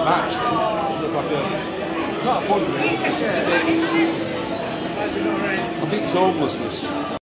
patch. It looked like a, not a fundraiser, I think it's homelessness.